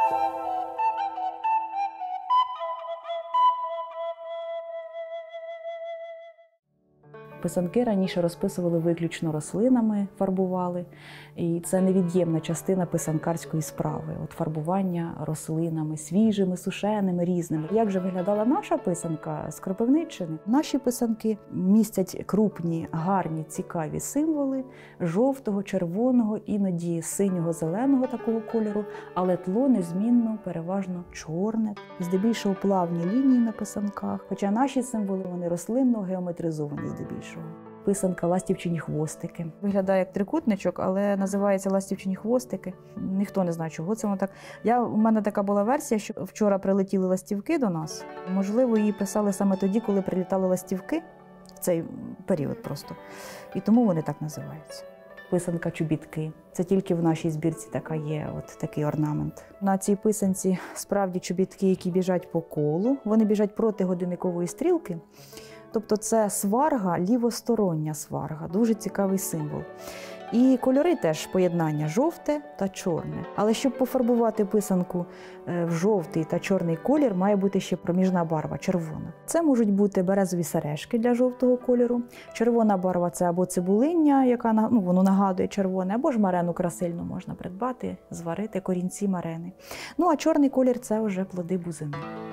Писанки раніше розписували виключно рослинами, фарбували, і це невід'ємна частина писанкарської справи. От фарбування рослинами, свіжими, сушеними, різними. Як же виглядала наша писанка з Кропивниччини? Наші писанки містять крупні, гарні, цікаві символи жовтого, червоного, іноді синього, зеленого такого кольору, але тло незмінно, переважно чорне. Здебільшого плавні лінії на писанках, хоча наші символи, вони рослинно-геометризовані здебільшого. Писанка «Ластівчині хвостики». Виглядає як трикутничок, але називається «Ластівчині хвостики». Ніхто не знає, чого це воно так. У мене така була версія, що вчора прилетіли ластівки до нас. Можливо, її писали саме тоді, коли прилітали ластівки, в цей період просто. І тому вони так називаються. Писанка «Чобітки». Це тільки в нашій збірці така є, от такий орнамент. На цій писанці справді чобітки, які біжать по колу. Вони біжать проти годинникової стрілки. Тобто це сварга, лівостороння сварга, дуже цікавий символ. І кольори теж поєднання жовте та чорне. Але щоб пофарбувати писанку в жовтий та чорний колір, має бути ще проміжна барва – червона. Це можуть бути березові сережки для жовтого кольору. Червона барва – це або цибулиння, яка воно нагадує червоне, або ж марену красильну можна придбати, зварити корінці марени. Ну а чорний колір – це вже плоди бузини.